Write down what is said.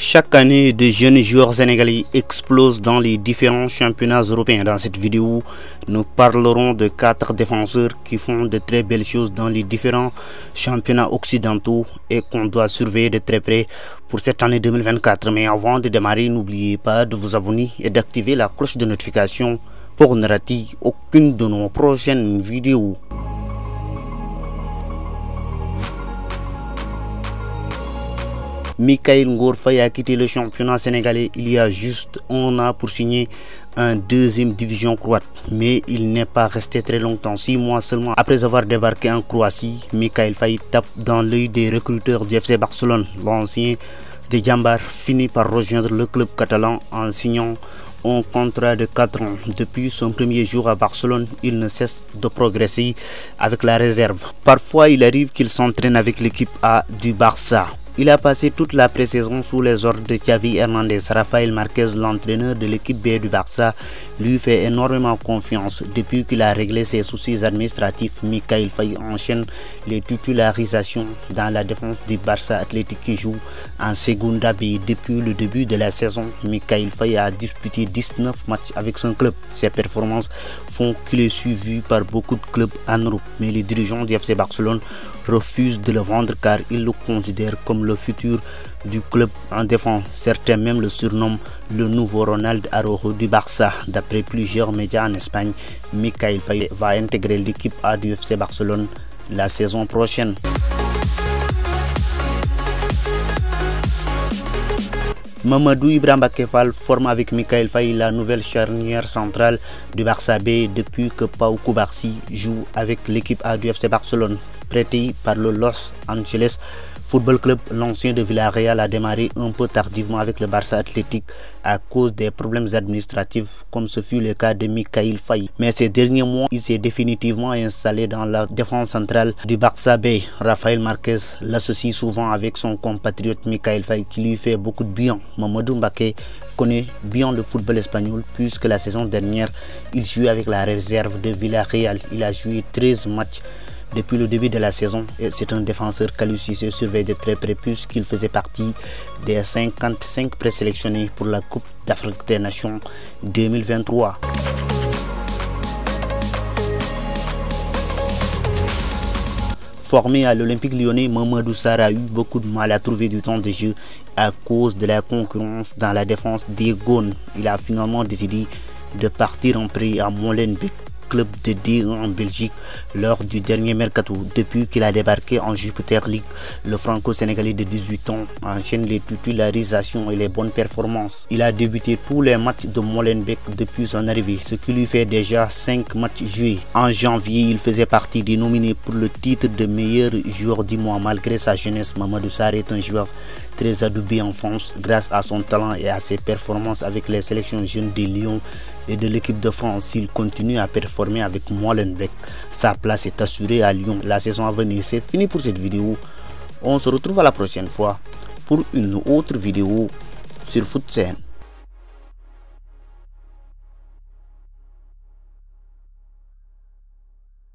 Chaque année, de jeunes joueurs sénégalais explosent dans les différents championnats européens. Dans cette vidéo, nous parlerons de 4 défenseurs qui font de très belles choses dans les différents championnats occidentaux et qu'on doit surveiller de très près pour cette année 2024. Mais avant de démarrer, n'oubliez pas de vous abonner et d'activer la cloche de notification pour ne rater aucune de nos prochaines vidéos. Mikayil Ngor Faye a quitté le championnat sénégalais il y a juste un an pour signer en deuxième division croate. Mais il n'est pas resté très longtemps, 6 mois seulement après avoir débarqué en Croatie. Mikayil Faye tape dans l'œil des recruteurs du FC Barcelone. L'ancien de Jambar finit par rejoindre le club catalan en signant un contrat de 4 ans. Depuis son premier jour à Barcelone, il ne cesse de progresser avec la réserve. Parfois, il arrive qu'il s'entraîne avec l'équipe A du Barça. Il a passé toute la pré-saison sous les ordres de Xavi Hernandez. Rafael Marquez, l'entraîneur de l'équipe B du Barça, lui fait énormément confiance. Depuis qu'il a réglé ses soucis administratifs, Mikayil Faye enchaîne les titularisations dans la défense du Barça Athletic qui joue en Segunda B. Depuis le début de la saison, Mikayil Faye a disputé 19 matchs avec son club. Ses performances font qu'il est suivi par beaucoup de clubs en Europe. Mais les dirigeants du FC Barcelone refusent de le vendre car ils le considèrent comme le futur du club en défense. Certains même le surnomment le nouveau Ronald Araujo du Barça. D'après plusieurs médias en Espagne, Mikayil Faye va intégrer l'équipe A du FC Barcelone la saison prochaine. Mamadou Ibra Mbacké Fall forme avec Mikayil Faye la nouvelle charnière centrale du Barça B depuis que Pau Cubarsí joue avec l'équipe A du FC Barcelone. Prêté par le Los Angeles Football Club, l'ancien de Villarreal a démarré un peu tardivement avec le Barça Athletic à cause des problèmes administratifs, comme ce fut le cas de Mikayil Faye. Mais ces derniers mois, il s'est définitivement installé dans la défense centrale du Barça B. Rafael Marquez l'associe souvent avec son compatriote Mikayil Faye qui lui fait beaucoup de bien. Mamadou Mbacké connaît bien le football espagnol puisque la saison dernière, il jouait avec la réserve de Villarreal. Il a joué 13 matchs depuis le début de la saison et c'est un défenseur qu'Aliou se surveille de très près puisqu'il faisait partie des 55 présélectionnés pour la Coupe d'Afrique des Nations 2023. Formé à l'Olympique Lyonnais, Mamadou Sarr a eu beaucoup de mal à trouver du temps de jeu à cause de la concurrence dans la défense des Gaunes. Il a finalement décidé de partir en prêt à Molenbeek, club de D1 en Belgique, lors du dernier mercato. Depuis qu'il a débarqué en Jupiter League, le franco-sénégalais de 18 ans enchaîne les titularisations et les bonnes performances. Il a débuté tous les matchs de Molenbeek depuis son arrivée, ce qui lui fait déjà 5 matchs joués. En janvier, il faisait partie des nominés pour le titre de meilleur joueur du mois. Malgré sa jeunesse, Mamadou Sarr est un joueur très adoubé en France grâce à son talent et à ses performances avec les sélections jeunes de Lyon et de l'équipe de France. S'il continue à performer avec Molenbeek, sa place est assurée à Lyon la saison à venir. C'est fini pour cette vidéo. On se retrouve à la prochaine fois pour une autre vidéo sur FootSen.